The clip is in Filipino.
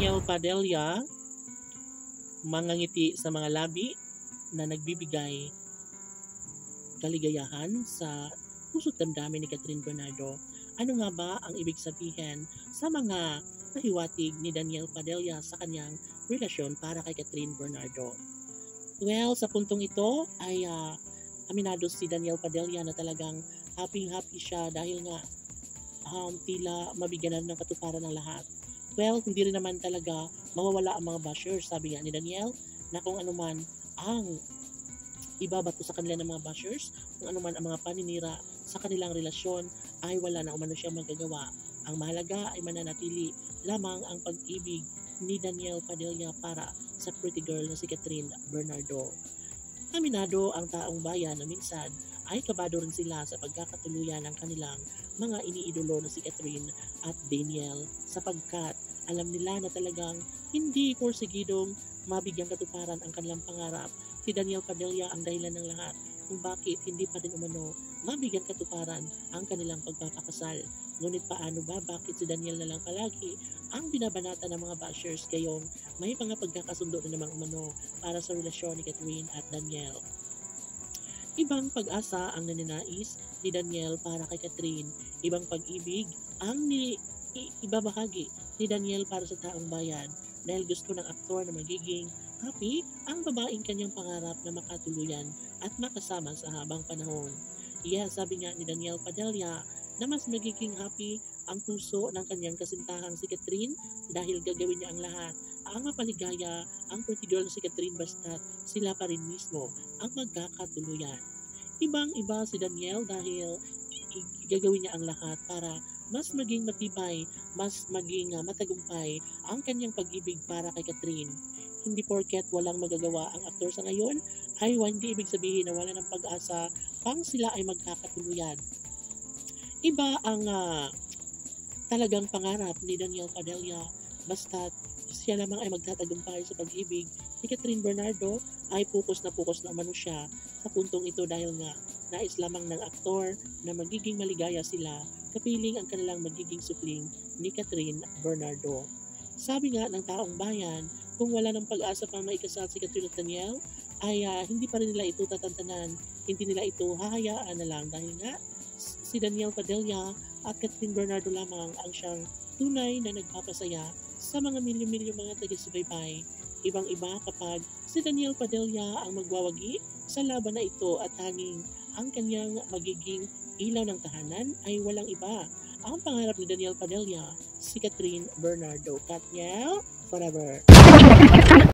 Daniel Padilla, mga ngiti sa mga labi na nagbibigay kaligayahan sa puso't damdamin ni Catherine Bernardo. Ano nga ba ang ibig sabihin sa mga pahiwatig ni Daniel Padilla sa kanyang relasyon para kay Catherine Bernardo? Well, sa puntong ito ay aminado si Daniel Padilla na talagang happy siya dahil nga tila mabigyan na ng katuparan ng lahat. Well, hindi rin naman talaga mawawala ang mga bashers, sabi nga ni Daniel, na kung ano man ang ibabato sa kanila ng mga bashers, kung ano man ang mga paninira sa kanilang relasyon, ay wala na umano siya magagawa. Ang mahalaga ay mananatili lamang ang pag-ibig ni Daniel Padilla para sa pretty girl na si Catherine Bernardo. Aminado ang taong bayan na minsan ay kabado rin sila sa pagkakatuluyan ng kanilang mga iniidolo na si Catherine at Daniel sapagkat alam nila na talagang hindi porsigidong mabigyang katuparan ang kanilang pangarap. Si Daniel Padilla ang dahilan ng lahat kung bakit hindi pa rin umano mabigyan katuparan ang kanilang pagpapakasal. Ngunit paano ba bakit si Daniel na lang palagi ang binabanata ng mga bashers gayong may mga pagkakasundo na namang umano para sa relasyon ni Catherine at Daniel? Ibang pag-asa ang naninais ni Daniel para kay Catherine. Ibang pag-ibig ang ibabahagi ni Daniel para sa taong bayan dahil gusto ng aktor na magiging happy ang babaeng kanyang pangarap na makatuluyan at makasama sa habang panahon. Sabi nga ni Daniel Padilla na mas magiging happy ang puso ng kanyang kasintahang si Catherine dahil gagawin niya ang lahat ang mapaligaya ang pretty girl si Catherine basta't sila pa rin mismo ang magkakatuluyan. Ibang-iba si Daniel dahil gagawin niya ang lahat para mas maging matibay, mas maging matagumpay ang kanyang pag-ibig para kay Catherine. Hindi porket walang magagawa ang aktor sa ngayon ay hindi ibig sabihin na wala ng pag-asa pang sila ay magkakatuluyan. Iba ang talagang pangarap ni Daniel Padilla basta't siya lamang ay magtatagumpay sa pag-ibig ni Catherine Bernardo ay pukus na umano siya sa puntong ito dahil nga nais lamang ng aktor na magiging maligaya sila kapiling ang kanilang magiging supling ni Catherine Bernardo. Sabi nga ng taong bayan, kung wala ng pag-asa pang maikasal si Catherine at Daniel, ay hindi pa rin nila ito tatantanan, hindi nila ito hahayaan na lang dahil nga si Daniel Padilla at Catherine Bernardo lamang ang siyang tunay na nagpapasaya sa mga milyon-milyon mga taga-subaybay. Ibang-iba kapag si Daniel Padilla ang magwawagi sa laban na ito at hanging ang kanyang magiging ilaw ng tahanan ay walang iba. Ang pangarap ni Daniel Padilla, si Catherine Bernardo. Katniel forever!